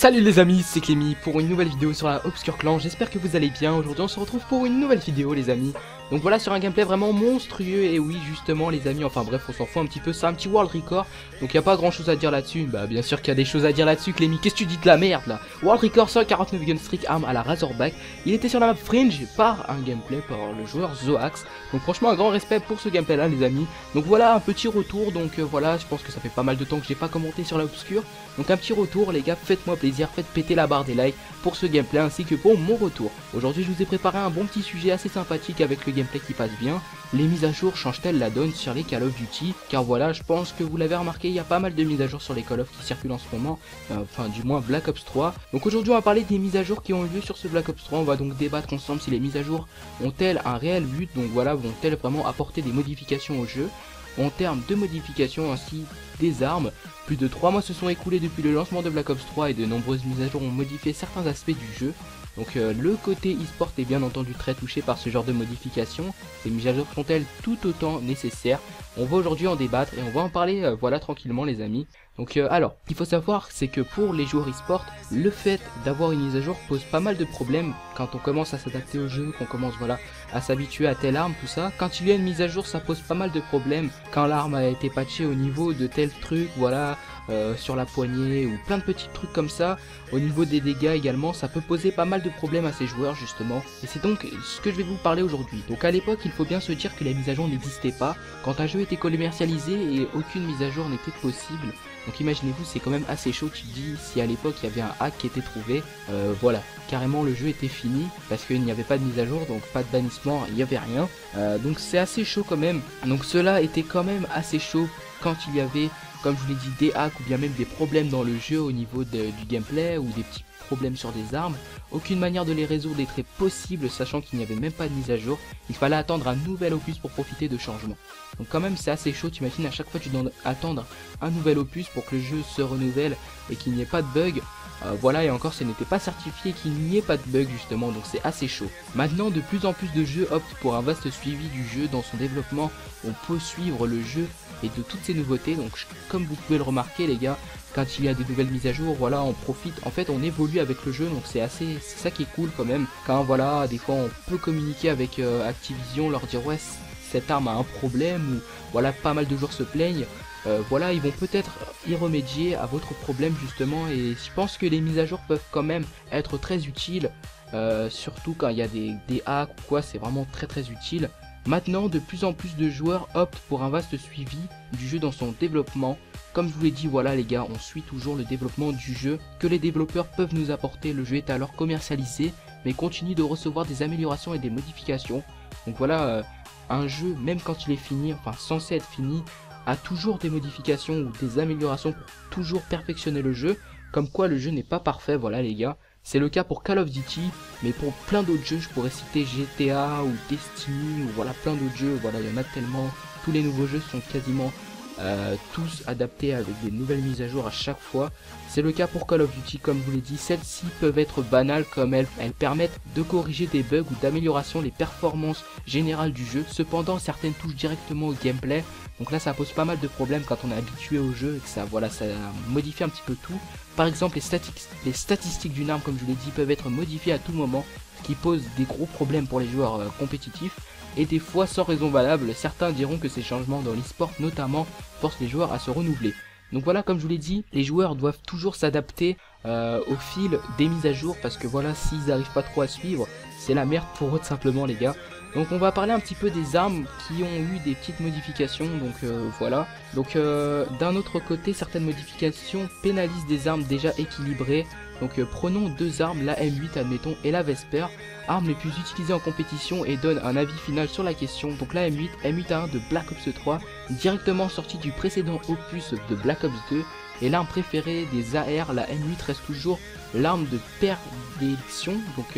Salut les amis, c'est Clémy pour une nouvelle vidéo sur la Obscure Clan, j'espère que vous allez bien. Aujourd'hui on se retrouve pour une nouvelle vidéo les amis. Donc voilà, sur un gameplay vraiment monstrueux, et oui justement les amis, enfin bref on s'en fout un petit peu, c'est un petit world record. Donc il n'y a pas grand chose à dire là-dessus, bah bien sûr qu'il y a des choses à dire là-dessus Clémy, qu'est-ce que tu dis de la merde là? World record 149 gun streak, arme à la Razorback, il était sur la map Fringe par un gameplay par le joueur Zoax. Donc franchement un grand respect pour ce gameplay là les amis. Donc voilà un petit retour, donc voilà, je pense que ça fait pas mal de temps que j'ai pas commenté sur la Obscure. Donc un petit retour les gars, faites-moi plaisir, faites péter la barre des likes pour ce gameplay ainsi que pour mon retour. Aujourd'hui je vous ai préparé un bon petit sujet assez sympathique avec le gameplay qui passe bien. Les mises à jour changent-elles la donne sur les Call of Duty? Car voilà, je pense que vous l'avez remarqué, il y a pas mal de mises à jour sur les Call of qui circulent en ce moment, enfin du moins Black Ops 3. Donc aujourd'hui on va parler des mises à jour qui ont eu lieu sur ce Black Ops 3, on va donc débattre ensemble si les mises à jour ont-elles un réel but, donc voilà, vont-elles vraiment apporter des modifications au jeu en termes de modifications ainsi des armes. Plus de 3 mois se sont écoulés depuis le lancement de Black Ops 3 et de nombreuses mises à jour ont modifié certains aspects du jeu. Donc le côté e-sport est bien entendu très touché par ce genre de modifications. Ces mises à jour sont-elles tout autant nécessaires? On va aujourd'hui en débattre et on va en parler voilà tranquillement les amis. Donc alors, ce qu'il faut savoir c'est que pour les joueurs e-sport, le fait d'avoir une mise à jour pose pas mal de problèmes quand on commence à s'adapter au jeu, qu'on commence voilà à s'habituer à telle arme, tout ça. Quand il y a une mise à jour, ça pose pas mal de problèmes. Quand l'arme a été patchée au niveau de tel truc, voilà, sur la poignée ou plein de petits trucs comme ça, au niveau des dégâts également, ça peut poser pas mal de problèmes à ces joueurs justement. Et c'est donc ce que je vais vous parler aujourd'hui. Donc à l'époque, il faut bien se dire que la mise à jour n'existait pas. Quand un jeu était commercialisé et aucune mise à jour n'était possible. Donc imaginez-vous, c'est quand même assez chaud, tu te dis, si à l'époque il y avait un hack qui était trouvé, voilà, carrément le jeu était fini, parce qu'il n'y avait pas de mise à jour, donc pas de bannissement, il n'y avait rien, donc c'est assez chaud quand même. Donc cela était quand même assez chaud quand il y avait, comme je vous l'ai dit, des hacks ou bien même des problèmes dans le jeu au niveau du gameplay ou des petits problèmes sur des armes. Aucune manière de les résoudre n'était possible, sachant qu'il n'y avait même pas de mise à jour. Il fallait attendre un nouvel opus pour profiter de changements. Donc quand même c'est assez chaud, tu imagines à chaque fois tu dois attendre un nouvel opus pour que le jeu se renouvelle et qu'il n'y ait pas de bug. Voilà, et encore ce n'était pas certifié qu'il n'y ait pas de bug justement, donc c'est assez chaud. Maintenant de plus en plus de jeux optent pour un vaste suivi du jeu dans son développement. On peut suivre le jeu et de toutes ces nouveautés, donc comme vous pouvez le remarquer les gars, quand il y a des nouvelles mises à jour, voilà, on profite, en fait on évolue avec le jeu, donc c'est ça qui est cool quand même. Quand voilà, des fois on peut communiquer avec Activision, leur dire ouais cette arme a un problème, ou voilà pas mal de joueurs se plaignent. Voilà, ils vont peut-être y remédier à votre problème justement, et je pense que les mises à jour peuvent quand même être très utiles, surtout quand il y a des hacks ou quoi, c'est vraiment très utile. Maintenant, de plus en plus de joueurs optent pour un vaste suivi du jeu dans son développement. Comme je vous l'ai dit, voilà les gars, on suit toujours le développement du jeu que les développeurs peuvent nous apporter. Le jeu est alors commercialisé, mais continue de recevoir des améliorations et des modifications. Donc voilà, un jeu, même quand il est fini, enfin censé être fini, a toujours des modifications ou des améliorations pour toujours perfectionner le jeu. Comme quoi le jeu n'est pas parfait, voilà les gars. C'est le cas pour Call of Duty, mais pour plein d'autres jeux, je pourrais citer GTA ou Destiny ou voilà plein d'autres jeux, voilà il y en a tellement. Tous les nouveaux jeux sont quasiment tous adaptés avec des nouvelles mises à jour à chaque fois. C'est le cas pour Call of Duty, comme je vous l'ai dit, celles-ci peuvent être banales comme elles permettent de corriger des bugs ou d'amélioration les performances générales du jeu. Cependant certaines touchent directement au gameplay, donc là ça pose pas mal de problèmes quand on est habitué au jeu et que ça, voilà, ça modifie un petit peu tout. Par exemple les statistiques d'une arme, comme je vous l'ai dit, peuvent être modifiées à tout moment, ce qui pose des gros problèmes pour les joueurs compétitifs. Et des fois sans raison valable, certains diront que ces changements dans l'e-sport notamment forcent les joueurs à se renouveler. Donc voilà, comme je vous l'ai dit, les joueurs doivent toujours s'adapter au fil des mises à jour, parce que voilà, s'ils n'arrivent pas trop à suivre, c'est la merde pour eux tout simplement les gars. Donc on va parler un petit peu des armes qui ont eu des petites modifications, donc voilà. Donc d'un autre côté, certaines modifications pénalisent des armes déjà équilibrées. Donc prenons deux armes, la M8 admettons et la Vesper, armes les plus utilisées en compétition, et donne un avis final sur la question. Donc la M8, M8A1 de Black Ops 3, directement sortie du précédent opus de Black Ops 2, et l'arme préférée des AR, la M8 reste toujours l'arme de prédiction,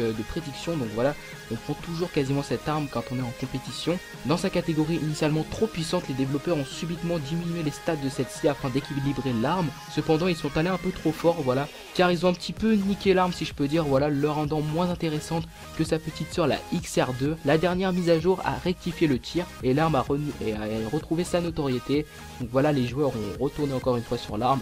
donc voilà, on prend toujours quasiment cette arme quand on est en compétition. Dans sa catégorie initialement trop puissante, les développeurs ont subitement diminué les stats de celle-ci afin d'équilibrer l'arme. Cependant ils sont allés un peu trop fort, voilà, car ils ont un petit peu niqué l'arme si je peux dire, voilà, le rendant moins intéressante que sa petite sœur la XR2. La dernière mise à jour a rectifié le tir et l'arme a retrouvé sa notoriété. Donc voilà, les joueurs ont retourné encore une fois sur l'arme.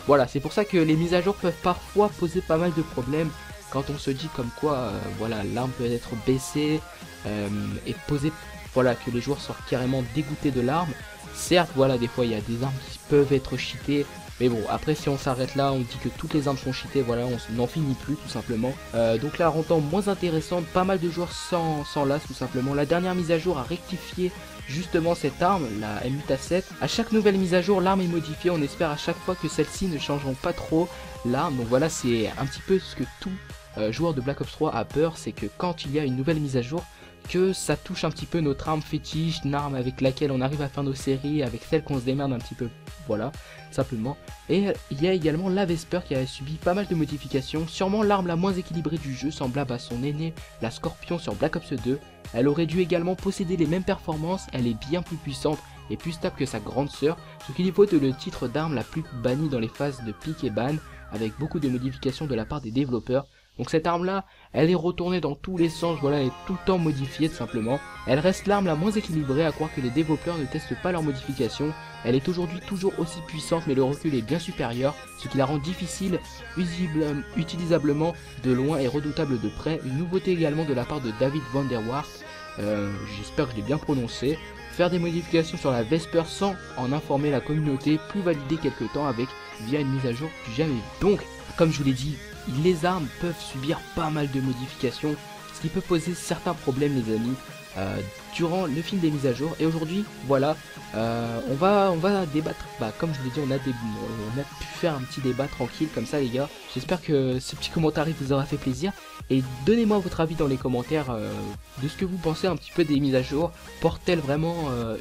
Voilà, c'est pour ça que les mises à jour peuvent parfois poser pas mal de problèmes quand on se dit comme quoi voilà, l'arme peut être baissée et poser, voilà, que les joueurs sortent carrément dégoûtés de l'arme. Certes, voilà, des fois il y a des armes qui peuvent être cheatées, mais bon, après si on s'arrête là, on dit que toutes les armes sont cheatées, voilà, on n'en finit plus tout simplement. Donc là, rendant moins intéressant, pas mal de joueurs s'en lassent tout simplement. La dernière mise à jour a rectifié justement cette arme, la M8A7. À chaque nouvelle mise à jour, l'arme est modifiée, on espère à chaque fois que celles-ci ne changeront pas trop l'arme. Donc voilà, c'est un petit peu ce que tout joueur de Black Ops 3 a peur, c'est que quand il y a une nouvelle mise à jour, que ça touche un petit peu notre arme fétiche, une arme avec laquelle on arrive à faire nos séries, avec celle qu'on se démerde un petit peu, voilà, simplement. Et il y a également la Vesper qui a subi pas mal de modifications, sûrement l'arme la moins équilibrée du jeu, semblable à son aînée, la Scorpion sur Black Ops 2. Elle aurait dû également posséder les mêmes performances, elle est bien plus puissante et plus stable que sa grande sœur, ce qui lui vaut le titre d'arme la plus bannie dans les phases de pick et ban, avec beaucoup de modifications de la part des développeurs. Donc cette arme là, elle est retournée dans tous les sens, voilà, elle est tout le temps modifiée tout simplement. Elle reste l'arme la moins équilibrée, à croire que les développeurs ne testent pas leurs modifications. Elle est aujourd'hui toujours aussi puissante, mais le recul est bien supérieur, ce qui la rend difficile, utilisablement de loin et redoutable de près. Une nouveauté également de la part de David Van der Wart, j'espère que je l'ai bien prononcé. Faire des modifications sur la Vesper sans en informer la communauté, plus validé quelques temps avec via une mise à jour du jamais vu. Donc, comme je vous l'ai dit, les armes peuvent subir pas mal de modifications, ce qui peut poser certains problèmes les amis, durant le fil des mises à jour. Et aujourd'hui, voilà, on va débattre, comme je vous l'ai dit, on a pu faire un petit débat tranquille comme ça les gars. J'espère que ce petit commentaire vous aura fait plaisir. Et donnez-moi votre avis dans les commentaires de ce que vous pensez un petit peu des mises à jour. Portent-elles vraiment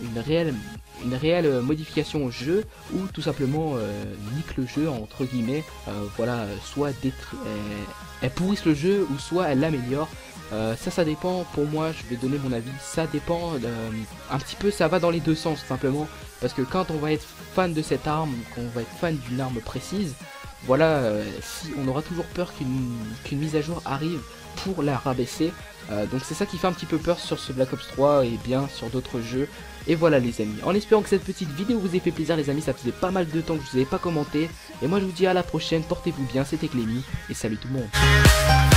une réelle modification au jeu, ou tout simplement niquent le jeu entre guillemets, voilà, soit elles pourrissent le jeu ou soit elles l'améliorent. Ça dépend, pour moi je vais donner mon avis, ça dépend un petit peu, ça va dans les deux sens simplement, parce que quand on va être fan de cette arme, quand on va être fan d'une arme précise, voilà, si on aura toujours peur qu'une mise à jour arrive pour la rabaisser, donc c'est ça qui fait un petit peu peur sur ce Black Ops 3 et bien sur d'autres jeux. Et voilà les amis, en espérant que cette petite vidéo vous ait fait plaisir les amis, ça faisait pas mal de temps que je vous avais pas commenté, et moi je vous dis à la prochaine, portez-vous bien, c'était Clémy, et salut tout le monde.